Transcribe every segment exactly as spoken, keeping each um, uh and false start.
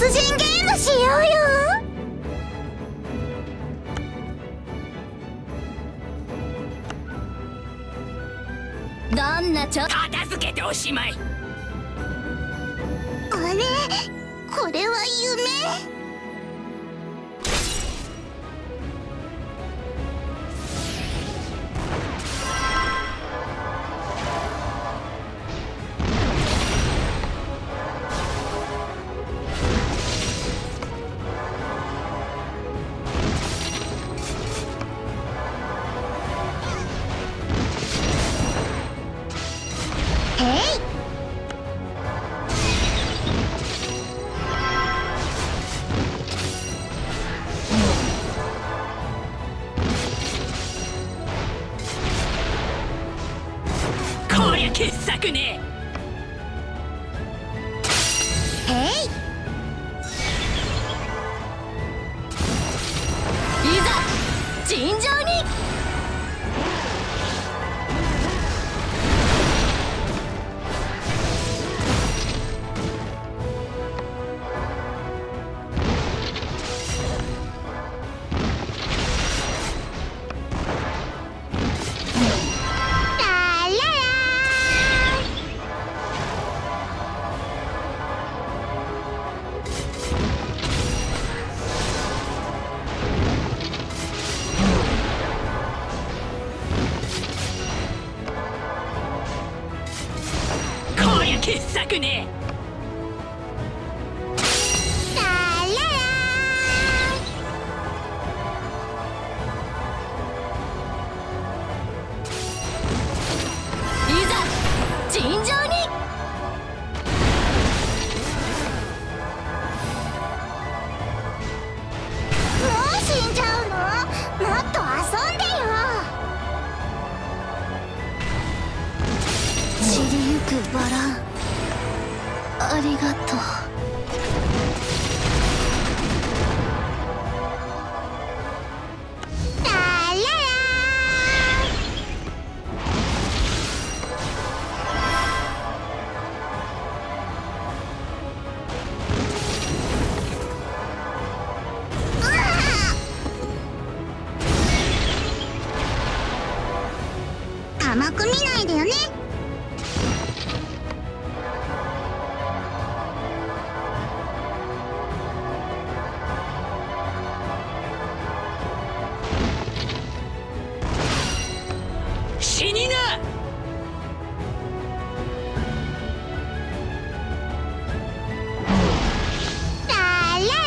人ゲームしようよ。どんなちょ片付けておしまい。 あれ、これは夢？ こりゃ傑作ね。 へい。 いざ尋常に。傑作ね。 ラララいざ尋常に。 もう死んじゃうの？もっと遊んでよ。散りゆくバラン、ありがとう。ラララ甘く見ないでよね。 死にな。 ラララ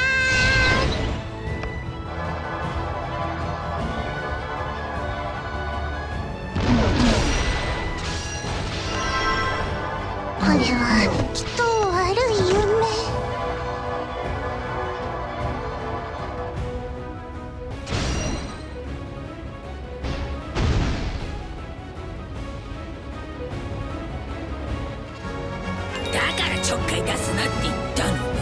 これはきっと悪い夢。 だからちょっかい出すなって言ったの。